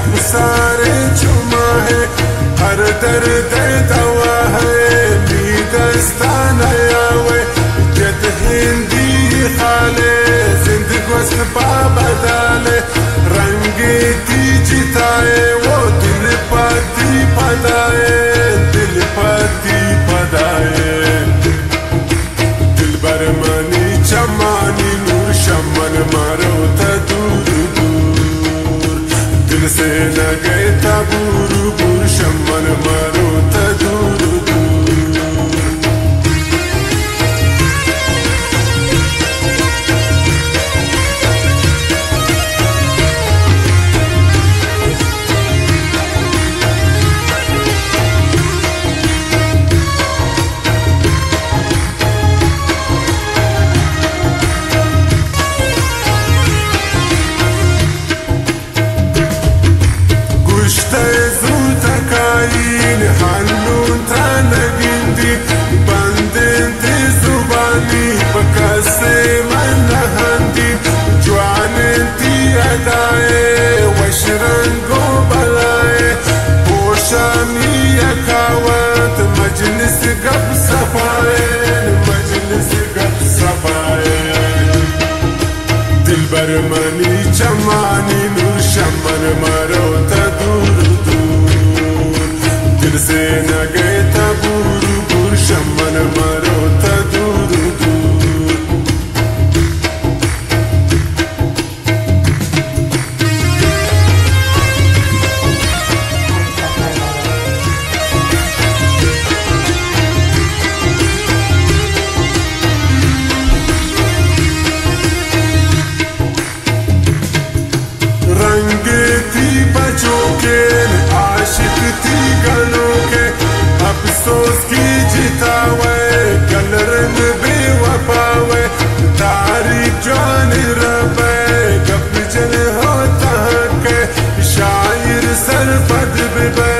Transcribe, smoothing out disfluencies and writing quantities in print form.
रुखसारे चुमा है, हर दर्द दवा है, दस्तान आवे जद हिंदी खाले, जिंदगी बाबा डाले, रंगे दी जिताए वो दिल पाती पदाए, दिल पाती पदाए। दिल बरमानी चमानी नूर शमन मारो था दूर दूर, दिल से न गए था बूर बूर, शमन मारो था दूर दूर। मजलिस गप सफाए, मजलिस गप सफाए। दिल बरमानी चमानी नूर शमन मारो था दूर दूर, दिल से न गए था बूर बूर, शमन मारो था दूर दूर। आशिक थी गलों के, अफसोस की जितावे, कलरन बेवफावे, तारीख जान रबे, गप जल होता के, शायर सरपद बिबे।